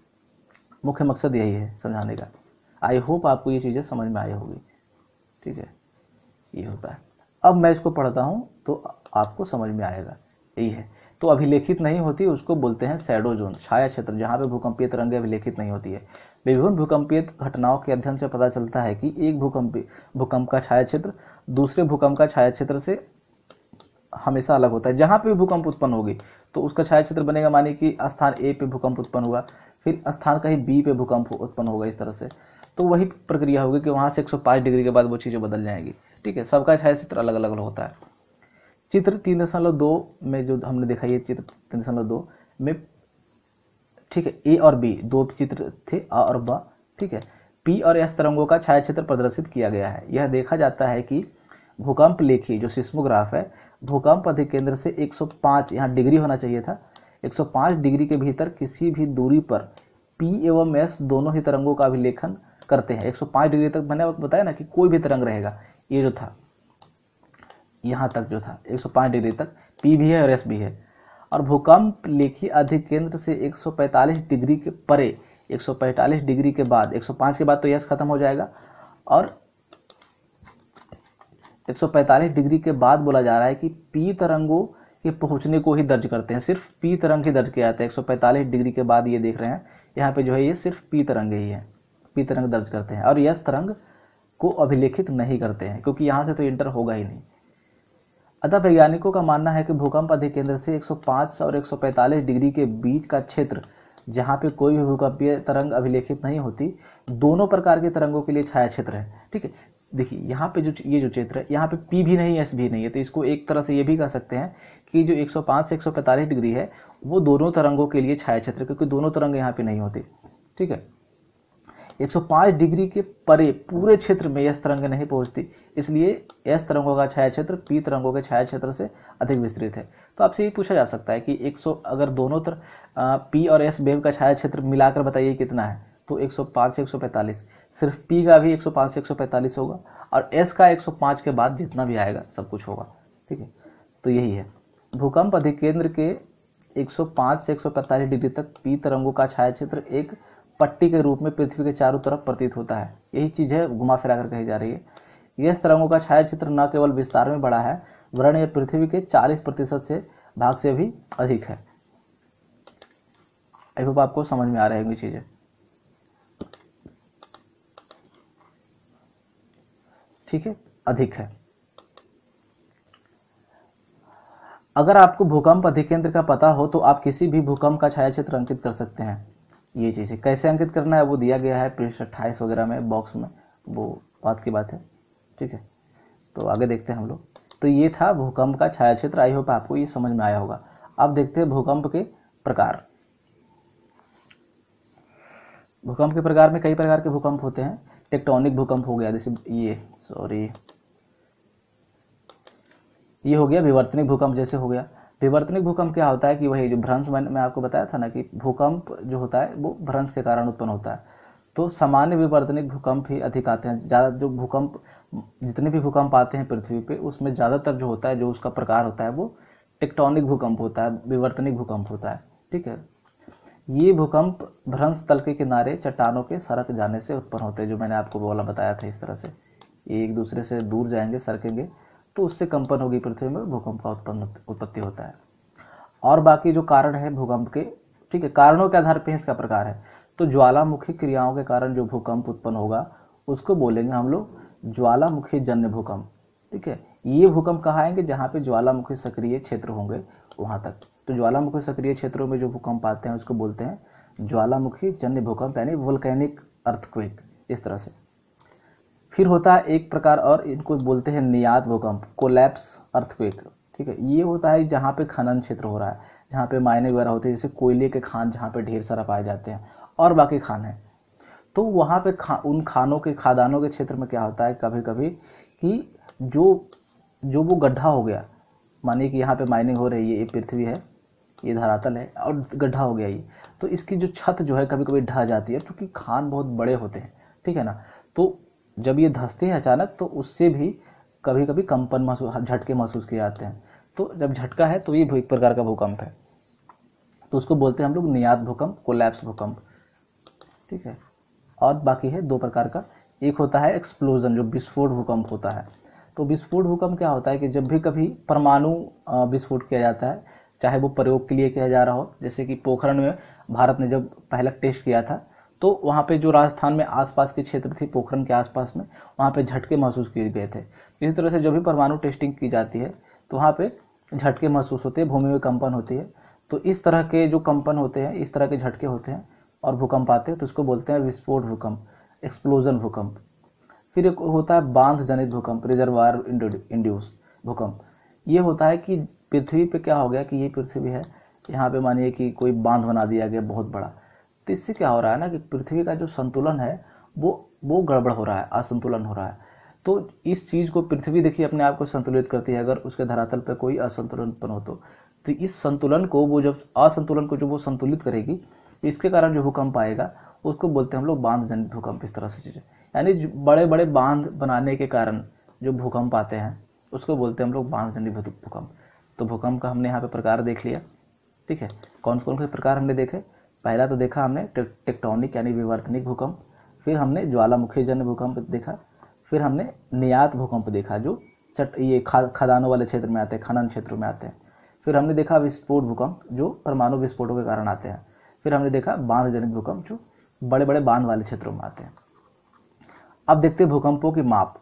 मुख्य मकसद, यही है समझाने का। आई होप आपको ये चीज़ें समझ में आई होगी। ठीक है, ये होता है। अब मैं इसको पढ़ता हूँ तो आपको समझ में आएगा। यही है, तो अभिलेखित नहीं होती उसको बोलते हैं शैडो जोन, छाया क्षेत्र, जहाँ पे भूकंपीय तरंगें अभिलेखित नहीं होती है। विभिन्न भूकंपीय घटनाओं के अध्ययन से पता चलता है कि एक भूकंप का छाया क्षेत्र दूसरे भूकंप का छाया क्षेत्र से हमेशा अलग होता है। जहाँ पे भूकंप उत्पन्न होगी तो उसका छाया क्षेत्र बनेगा, मानी कि स्थान ए पे भूकंप उत्पन्न हुआ, फिर स्थान कहीं बी पे भूकंप उत्पन्न होगा, इस तरह से। तो वही प्रक्रिया होगी कि वहाँ से 105 डिग्री के बाद वो चीज़ें बदल जाएंगी। ठीक है, सबका छाया क्षेत्र अलग अलग होता है। चित्र 3.2 में जो हमने देखा, ये चित्र 3.2 में, ठीक है, ए और बी दो चित्र थे, आ और बा। ठीक है, पी और एस तरंगों का छाया क्षेत्र प्रदर्शित किया गया है। यह देखा जाता है कि भूकंप लेखी जो सिस्मोग्राफ है, भूकंप अधिकेंद्र से 105, यहाँ डिग्री होना चाहिए था, 105 डिग्री के भीतर किसी भी दूरी पर पी एवं एस दोनों ही तरंगों का अभिलेखन करते हैं। 105 डिग्री तक मैंने बताया ना कि कोई भी तरंग रहेगा, ये जो था यहाँ तक जो था 105 डिग्री तक पी भी है और एस भी है। और भूकंप लेखी अधिकेंद्र से 145 डिग्री के परे, 145 डिग्री के बाद, 105 के बाद तो एस खत्म हो जाएगा, और 145 डिग्री के बाद बोला जा रहा है कि पी तरंगों के पहुंचने को ही दर्ज करते हैं, सिर्फ पी तरंग ही दर्ज किया जाता है। 145 डिग्री के बाद ये देख रहे हैं यहाँ पे जो है ये सिर्फ पी तरंग ही है, पी तरंग दर्ज करते हैं, और यस तरंग को अभिलेखित नहीं करते हैं, क्योंकि यहाँ से तो इंटर होगा ही नहीं। अतः वैज्ञानिकों का मानना है कि भूकंप अधिकेंद्र से 105 और 145 डिग्री के बीच का क्षेत्र, जहाँ पे कोई भी भूकंपीय तरंग अभिलेखित नहीं होती, दोनों प्रकार के तरंगों के लिए छाया क्षेत्र है। ठीक है, देखिए यहाँ पे जो ये जो क्षेत्र है, यहाँ पे पी भी नहीं है, एस भी नहीं है, तो इसको एक तरह से ये भी कह सकते हैं कि जो 105 से 145 डिग्री है वो दोनों तरंगों के लिए छाया क्षेत्र, क्योंकि दोनों तरंग यहाँ पे नहीं होती। ठीक है, 105 डिग्री के परे पूरे क्षेत्र में एस तरंग नहीं पहुंचती, इसलिए एस तरंगों का छाया क्षेत्र पी तरंगों के छाया क्षेत्र से अधिक विस्तृत है। तो आपसे ये पूछा जा सकता है कि 100 अगर दोनों पी और एस वेव का छाया क्षेत्र मिलाकर बताइए कितना है, तो 105 से 145, सिर्फ पी का भी 105 से 145 होगा, और एस का 105 के बाद जितना भी आएगा सब कुछ होगा। ठीक है, तो यही है, भूकंप अधिकेंद्र के 105 से 145 डिग्री तक पी तरंगों का छाया क्षेत्र एक पट्टी के रूप में पृथ्वी के चारों तरफ प्रतीत होता है। यही चीज है घुमा फिरा कर कही जा रही है। यह तरंगों का छाया क्षेत्र न केवल विस्तार में बड़ा है, वरन यह पृथ्वी के 40% से भाग से भी अधिक है। आई होप आपको समझ में आ रही होंगी चीजें। ठीक है, अधिक है। अगर आपको भूकंप अधिकेंद्र का पता हो तो आप किसी भी भूकंप का छाया क्षेत्र अंकित कर सकते हैं। ये चीज़ है, कैसे अंकित करना है वो दिया गया है पृष्ठ 28 वगैरह में, बॉक्स में, वो बात की बात है। ठीक है, तो आगे देखते हैं हम लोग। तो ये था भूकंप का छाया क्षेत्र। आई होप आपको ये समझ में आया होगा। अब देखते हैं भूकंप के प्रकार। भूकंप के प्रकार में कई प्रकार के भूकंप होते हैं। टेक्टोनिक भूकंप हो गया, जैसे ये ये हो गया विवर्तनिक भूकंप जैसे हो गया। विवर्तनिक भूकंप क्या होता है कि वही जो भ्रंश मैं आपको बताया था ना कि भूकंप जो होता है वो भ्रंश के कारण उत्पन्न होता है। तो सामान्य विवर्तनिक भूकंप ही अधिक आते हैं। ज़्यादा जो भूकंप जितने भी भूकंप आते हैं पृथ्वी पे उसमें ज़्यादातर जो होता है जो उसका प्रकार होता है वो टेक्टोनिक भूकंप होता है, विवर्तनिक भूकंप होता है। ठीक है, ये भूकंप भ्रंश तल के किनारे चट्टानों के सरक जाने से उत्पन्न होते हैं, जो मैंने आपको बोला बताया था। इस तरह से ये एक दूसरे से दूर जाएंगे, सरकेंगे, तो उससे कंपन होगी पृथ्वी में, भूकंप का उत्पत्ति होता है। और बाकी जो कारण है भूकंप के, ठीक है, कारणों के आधार पर इसका प्रकार है। तो ज्वालामुखी क्रियाओं के कारण जो भूकंप उत्पन्न होगा उसको बोलेंगे हम लोग ज्वालामुखी जन्य भूकंप। ठीक है, ये भूकंप कहाँ आएंगे, जहाँ पे ज्वालामुखी सक्रिय क्षेत्र होंगे वहाँ तक। तो ज्वालामुखी सक्रिय क्षेत्रों में जो भूकंप आते हैं उसको बोलते हैं ज्वालामुखी जन्य भूकंप, यानी वोल्केनिक अर्थक्वेक। इस तरह से फिर होता है एक प्रकार और, इनको बोलते हैं नियात भूकंप, कोलैप्स अर्थक्वेक। ठीक है, ये होता है जहाँ पे खनन क्षेत्र हो रहा है, जहाँ पे मायने वगैरह होते हैं, जैसे कोयले के खान जहाँ पे ढेर सारा पाए जाते हैं और बाकी खान है। तो वहाँ पे उन खानों के खादानों के क्षेत्र में क्या होता है कभी कभी कि जो वो गड्ढा हो गया, मानिए कि यहाँ पे माइनिंग हो रही है, ये पृथ्वी है, ये धरातल है और गड्ढा हो गया ये, तो इसकी जो छत जो है कभी कभी ढह जाती है, क्योंकि खान बहुत बड़े होते हैं। ठीक है ना, तो जब ये धंसते हैं अचानक तो उससे भी कभी कभी कंपन महसूस, झटके महसूस किए जाते हैं। तो जब झटका है तो ये एक प्रकार का भूकंप है, तो उसको बोलते हैं हम लोग नियात भूकंप, कोलैप्स भूकंप। ठीक है, और बाकी है दो प्रकार का, एक होता है एक्सप्लोजन, जो विस्फोट भूकंप होता है। तो विस्फोट भूकंप क्या होता है कि जब भी कभी परमाणु विस्फोट किया जाता है, चाहे वो प्रयोग के लिए किया जा रहा हो, जैसे कि पोखरण में भारत ने जब पहला टेस्ट किया था तो वहाँ पे जो राजस्थान में आसपास के क्षेत्र थी, पोखरण के आसपास में, वहाँ पे झटके महसूस किए गए थे। इसी तरह से जब भी परमाणु टेस्टिंग की जाती है तो वहाँ पे झटके महसूस होते हैं, भूमि में कंपन होती है। तो इस तरह के जो कंपन होते हैं, इस तरह के झटके होते हैं और भूकंप आते हैं, तो उसको बोलते हैं विस्फोट भूकंप, एक्सप्लोजन भूकंप। फिर एक होता है बांध जनित भूकंप, रिजर्वायर इंड्यूस भूकंप। ये होता है कि पृथ्वी पे क्या हो गया कि ये पृथ्वी है, यहाँ पे मानिए कि कोई बांध बना दिया गया बहुत बड़ा, तो इससे क्या हो रहा है ना कि पृथ्वी का जो संतुलन है वो गड़बड़ हो रहा है, असंतुलन हो रहा है। तो इस चीज़ को पृथ्वी देखिए अपने आप को संतुलित करती है, अगर उसके धरातल पर कोई असंतुलन उत्पन्न हो तो इस संतुलन को वो जब असंतुलन को जो वो संतुलित करेगी, इसके कारण जो भूकंप आएगा उसको बोलते हैं हम लोग बांध जनित भूकंप। इस तरह से चीज़ें, यानी बड़े बड़े बांध बनाने के कारण जो भूकंप आते हैं उसको बोलते हैं हम लोग बांध जनित भूकंप। तो भूकंप का हमने यहाँ पे प्रकार देख लिया। ठीक है, कौन कौन से प्रकार हमने देखे, पहला तो देखा हमने टेक्टोनिक यानी विवर्तनिक भूकंप, फिर हमने ज्वालामुखी जन्य भूकंप देखा, फिर हमने नियात भूकंप देखा जो ये खदानों वाले क्षेत्र में आते हैं, खनन क्षेत्रों में आते हैं, फिर हमने देखा विस्फोट भूकंप जो परमाणु विस्फोटों के कारण आते हैं, फिर हमने देखा बांध जनित भूकंप जो बड़े बड़े बांध वाले क्षेत्रों में आते हैं। अब देखते हैं भूकंपों की माप।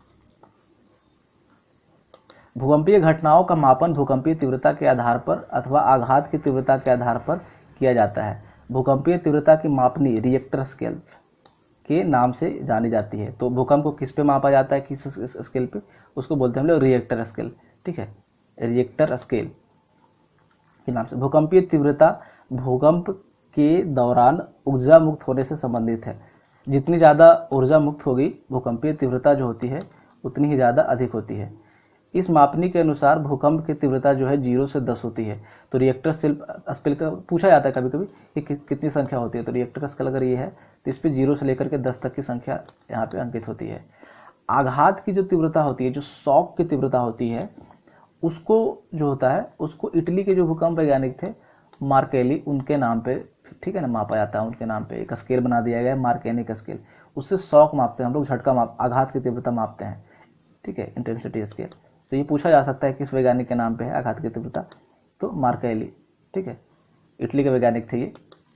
भूकंपीय घटनाओं का मापन भूकंपीय तीव्रता के आधार पर अथवा आघात की तीव्रता के आधार पर किया जाता है। भूकंपीय तीव्रता की मापनी रिएक्टर स्केल के नाम से जानी जाती है। तो भूकंप को किस पे मापा जाता है, किस स्केल पे, उसको बोलते हैं हम लोग रिएक्टर स्केल। ठीक है, रिएक्टर स्केल के नाम से। भूकंपीय तीव्रता भूकंप के दौरान ऊर्जा मुक्त होने से संबंधित है। जितनी ज़्यादा ऊर्जा मुक्त होगी, भूकंपीय तीव्रता जो होती है उतनी ही ज़्यादा अधिक होती है। इस मापनी के अनुसार भूकंप की तीव्रता जो है 0 से 10 होती है। तो रिएक्टर स्केल का पूछा जाता है कभी कभी कि कितनी संख्या होती है, तो रिएक्टर स्केल अगर ये है तो इस पर 0 से लेकर के 10 तक की संख्या यहाँ पे अंकित होती है। आघात की जो तीव्रता होती है, जो शॉक की तीव्रता होती है, उसको जो होता है उसको इटली के जो भूकंप वैज्ञानिक थे मार्केली, उनके नाम पे, ठीक है ना, मापा जाता है। उनके नाम पे एक स्केल बना दिया गया है, मार्केनिक स्केल। उससे शॉक मापते हैं हम लोग, झटका माप, आघात की तीव्रता मापते हैं। ठीक है, इंटेंसिटी स्केल। तो ये पूछा जा सकता है किस वैज्ञानिक के नाम पे है आघात की तीव्रता, तो मार्केली। ठीक है, इटली के वैज्ञानिक थे ये।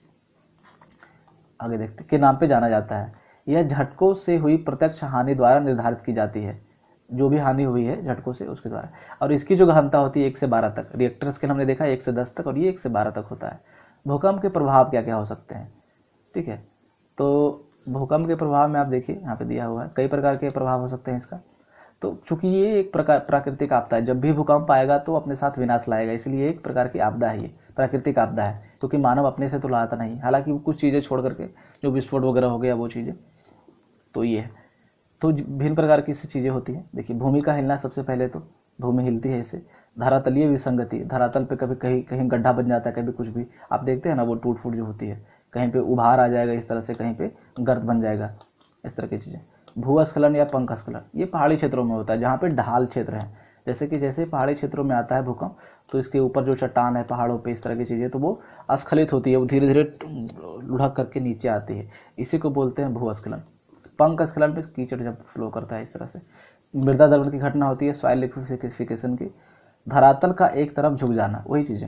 आगे देखते के नाम पे जाना जाता है। यह झटकों से हुई प्रत्यक्ष हानि द्वारा निर्धारित की जाती है, जो भी हानि हुई है झटकों से उसके द्वारा। और इसकी जो गहनता होती है 1 से 12 तक। रिएक्टर स्केल हमने देखा 1 से 10 तक, और ये 1 से 12 तक होता है। भूकंप के प्रभाव क्या क्या हो सकते हैं। ठीक है, तो भूकंप के प्रभाव में आप देखिए यहाँ पे दिया हुआ है, कई प्रकार के प्रभाव हो सकते हैं इसका। तो चूंकि ये एक प्रकार प्राकृतिक आपदा है, जब भी भूकंप आएगा तो अपने साथ विनाश लाएगा, इसलिए एक प्रकार की आपदा है, ये प्राकृतिक आपदा है, क्योंकि मानव अपने से तो लाता नहीं। हालांकि कुछ चीज़ें छोड़ करके, जो विस्फोट वगैरह हो गया वो चीज़ें, तो ये है। तो भिन्न प्रकार की चीज़ें होती हैं। देखिए, भूमि का हिलना सबसे पहले, तो भूमि हिलती है इससे। धरातलीय विसंगति, धरातल पे कभी कहीं कहीं गड्ढा बन जाता है, कभी कुछ भी आप देखते हैं ना, वो टूट फूट जो होती है, कहीं पे उभार आ जाएगा इस तरह से, कहीं पे गर्त बन जाएगा, इस तरह की चीज़ें। भूस्खलन या पंखस्खलन, ये पहाड़ी क्षेत्रों में होता है जहाँ पे ढाल क्षेत्र है, जैसे कि जैसे पहाड़ी क्षेत्रों में आता है भूकंप तो इसके ऊपर जो चट्टान है पहाड़ों पे, इस तरह की चीज़ें, तो वो अस्खलित होती है, वो धीरे धीरे लुढ़क करके नीचे आती है, इसी को बोलते हैं भूस्खलन। पंखस्खलन में कीचड़ जब फ्लो करता है इस तरह से। मृदा द्रवण की घटना होती है, सॉइल लिक्विफिकेशन की। धरातल का एक तरफ झुक जाना, वही चीज़ें।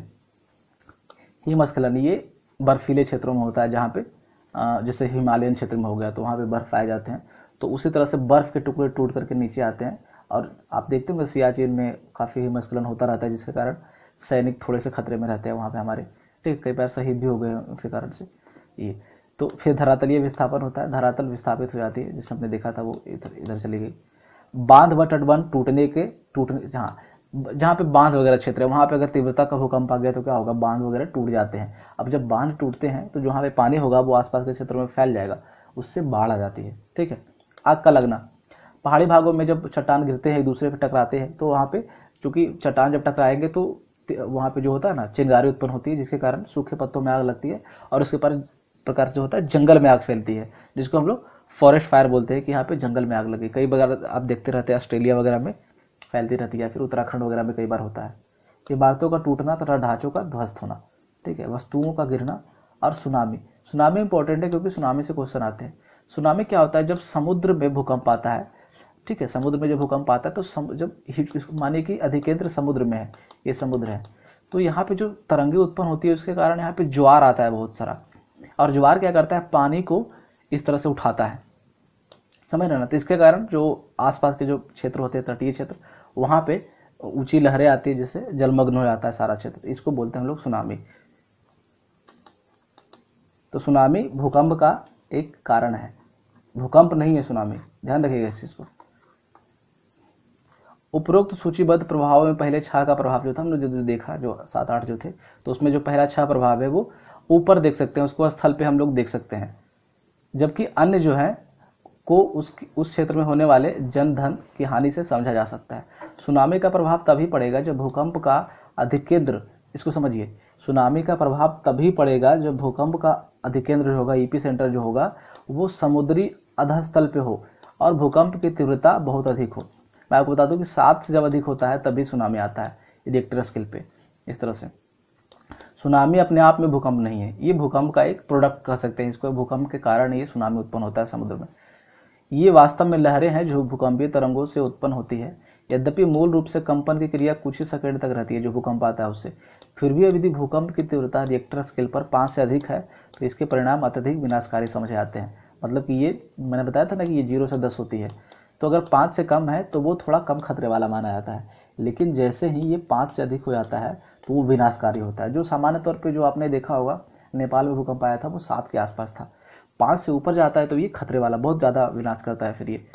हिमस्खलन, ये बर्फीले क्षेत्रों में होता है, जहाँ पे जैसे हिमालयन क्षेत्र में हो गया तो वहाँ पे बर्फ पाए जाते हैं, तो उसी तरह से बर्फ के टुकड़े टूट करके नीचे आते हैं। और आप देखते होंगे सियाचिन में काफ़ी हिमस्खलन होता रहता है, जिसके कारण सैनिक थोड़े से खतरे में रहते हैं वहाँ पे हमारे, ठीक है, कई बार शहीद भी हो गए उसके कारण से ये। तो फिर धरातलीय विस्थापन होता है, धरातल विस्थापित हो जाती है, जिसे हमने देखा था वो इधर चली गई। बांध व तटबंध टूटने जहाँ पे बांध वगैरह क्षेत्र है वहाँ पे अगर तीव्रता का भूकंप आ गया तो क्या होगा, बांध वगैरह टूट जाते हैं। अब जब बांध टूटते हैं तो जहाँ पे पानी होगा वो आसपास के क्षेत्रों में फैल जाएगा, उससे बाढ़ आ जाती है, ठीक है। आग का लगना, पहाड़ी भागों में जब चट्टान गिरते हैं एक दूसरे पर टकराते हैं तो वहाँ पे चूंकि चट्टान जब टकराएंगे तो वहाँ पे जो होता है ना, चिंगारी उत्पन्न होती है, जिसके कारण सूखे पत्तों में आग लगती है और उसके प्रकार से जो होता है जंगल में आग फैलती है, जिसको हम लोग फॉरेस्ट फायर बोलते हैं कि यहाँ पे जंगल में आग लगी। कई बार आप देखते रहते हैं ऑस्ट्रेलिया वगैरह में फैलती रहती है, फिर उत्तराखंड वगैरह में कई बार होता है। इमारतों का टूटना तथा ढांचों का ध्वस्त होना, ठीक है, वस्तुओं का गिरना। और सुनामी, सुनामी इंपॉर्टेंट है क्योंकि सुनामी से क्वेश्चन आते हैं। सुनामी क्या होता है, जब समुद्र में भूकंप आता है, ठीक है, समुद्र में जब भूकंप आता है तो जब मानिए कि अधिकेंद्र समुद्र में है, ये समुद्र है, तो यहाँ पे जो तरंगे उत्पन्न होती है उसके कारण यहाँ पे ज्वार आता है बहुत सारा, और ज्वार क्या करता है, पानी को इस तरह से उठाता है, समझ रहे ना। तो इसके कारण जो आसपास के जो क्षेत्र होते हैं, तटीय क्षेत्र, वहाँ पे ऊंची लहरें आती है, जिससे जलमग्न हो जाता है सारा क्षेत्र, इसको बोलते हैं हम लोग सुनामी। तो सुनामी भूकंप का एक कारण है, भूकंप नहीं है सुनामी, ध्यान रखिएगा इस चीज को। उपरोक्त सूचीबद्ध प्रभावों में पहले छह का प्रभाव जो था हमने जो देखा, जो 7-8 जो थे, तो उसमें जो पहला 6 प्रभाव है वो ऊपर देख सकते हैं, उसको स्थल पे हम लोग देख सकते हैं, जबकि अन्य जो है को उस क्षेत्र में होने वाले जन धन की हानि से समझा जा सकता है। सुनामी का प्रभाव तभी पड़ेगा जब भूकंप का अधिकेंद्र, इसको समझिए, सुनामी का प्रभाव तभी पड़ेगा जब भूकंप का अधिकेंद्र जो होगा, ईपी सेंटर जो होगा, वो समुद्री अधस्थल पे हो और भूकंप की तीव्रता बहुत अधिक हो। मैं आपको बता दूं कि 7 से जब अधिक होता है तभी सुनामी आता है रिक्टर स्केल पे, इस तरह से। सुनामी अपने आप में भूकंप नहीं है, ये भूकंप का एक प्रोडक्ट कह सकते हैं इसको, भूकंप के कारण ये सुनामी उत्पन्न होता है समुद्र में। ये वास्तव में लहरें हैं जो भूकंपीय तरंगों से उत्पन्न होती है। यद्यपि मूल रूप से कंपन की क्रिया कुछ ही सेकंड तक रहती है जो भूकंप आता है उससे, फिर भी यदि भूकंप की तीव्रता रिएक्टर स्केल पर 5 से अधिक है तो इसके परिणाम अत्यधिक विनाशकारी समझे आते हैं। मतलब कि ये मैंने बताया था ना कि ये 0 से 10 होती है, तो अगर 5 से कम है तो वो थोड़ा कम खतरे वाला माना जाता है, लेकिन जैसे ही ये 5 से अधिक हो जाता है तो वो विनाशकारी होता है। जो सामान्य तौर पर जो आपने देखा होगा नेपाल में भूकंप आया था वो 7 के आसपास था, 5 से ऊपर जाता है तो ये खतरे वाला, बहुत ज़्यादा विनाश करता है। फिर ये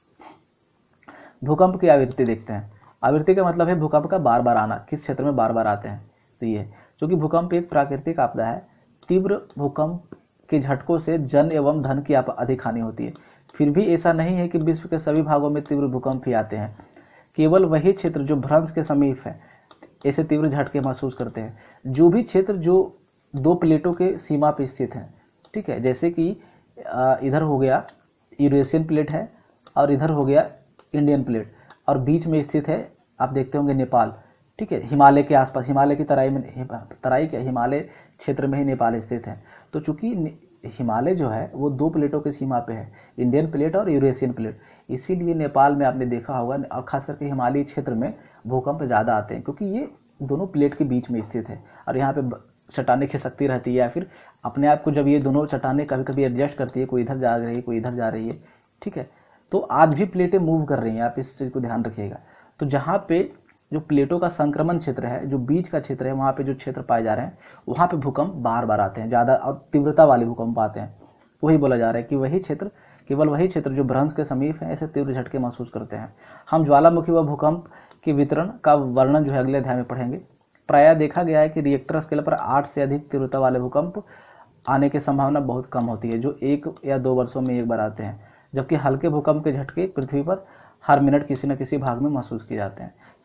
भूकंप की आवृत्ति देखते हैं। आवृत्ति का मतलब है भूकंप का बार बार आना, किस क्षेत्र में बार बार आते हैं। तो ये क्योंकि भूकंप एक प्राकृतिक आपदा है, तीव्र भूकंप के झटकों से जन एवं धन की अधिक हानि होती है। फिर भी ऐसा नहीं है कि विश्व के सभी भागों में तीव्र भूकंप ही आते हैं, केवल वही क्षेत्र जो भ्रंश के समीप है ऐसे तीव्र झटके महसूस करते हैं। जो भी क्षेत्र जो 2 प्लेटों के सीमा पर स्थित है, ठीक है, जैसे कि इधर हो गया यूरेशियन प्लेट है और इधर हो गया इंडियन प्लेट, और बीच में स्थित है आप देखते होंगे नेपाल, ठीक है, हिमालय के आसपास, हिमालय की तराई में, तराई क्या, हिमालय क्षेत्र में ही नेपाल स्थित है। तो चूंकि हिमालय जो है वो 2 प्लेटों की सीमा पे है, इंडियन प्लेट और यूरेशियन प्लेट, इसीलिए नेपाल में आपने देखा होगा और खास करके हिमालयी क्षेत्र में भूकंप ज़्यादा आते हैं, क्योंकि ये दोनों प्लेट के बीच में स्थित है और यहाँ पे चट्टानें खिसकती रहती है, या फिर अपने आप को जब ये दोनों चट्टानें कभी कभी एडजस्ट करती है, कोई इधर जा रही है कोई इधर जा रही है, ठीक है, तो आज भी प्लेटें मूव कर रही हैं, आप इस चीज़ को ध्यान रखिएगा। तो जहाँ पे जो प्लेटों का संक्रमण क्षेत्र है, जो बीच का क्षेत्र है, वहाँ पे जो क्षेत्र पाए जा रहे हैं वहाँ पे भूकंप बार बार आते हैं, ज़्यादा और तीव्रता वाले भूकंप आते हैं। वही बोला जा रहा है कि वही क्षेत्र, केवल वही क्षेत्र जो भ्रंश के समीप है ऐसे तीव्र झटके महसूस करते हैं। हम ज्वालामुखी व भूकंप के वितरण का वर्णन जो है अगले अध्याय में पढ़ेंगे। प्रायः देखा गया है कि रिएक्टर स्केल पर 8 से अधिक तीव्रता वाले भूकंप आने की संभावना बहुत कम होती है, जो 1 या 2 वर्षों में एक बार आते हैं, जबकि हल्के भूकंप के झटके पृथ्वी पर हर मिनट किसी न किसी भाग में महसूस किए जाते हैं।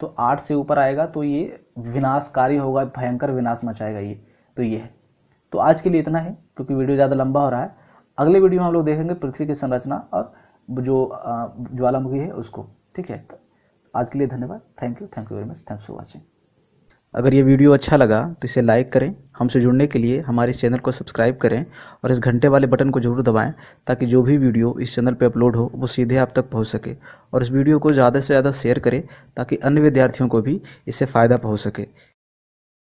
तो 8 से ऊपर आएगा तो ये विनाशकारी होगा, भयंकर विनाश मचाएगा ये। तो ये है। तो आज के लिए इतना है, क्योंकि वीडियो ज़्यादा लंबा हो रहा है। अगले वीडियो में हम लोग देखेंगे पृथ्वी की संरचना और जो ज्वालामुखी है उसको। ठीक है, तो आज के लिए धन्यवाद। Thank you very much, thanks for watching. अगर ये वीडियो अच्छा लगा तो इसे लाइक करें, हमसे जुड़ने के लिए हमारे इस चैनल को सब्सक्राइब करें और इस घंटे वाले बटन को जरूर दबाएं, ताकि जो भी वीडियो इस चैनल पर अपलोड हो वो सीधे आप तक पहुंच सके। और इस वीडियो को ज़्यादा से ज़्यादा शेयर करें ताकि अन्य विद्यार्थियों को भी इससे फ़ायदा पहुंच सके।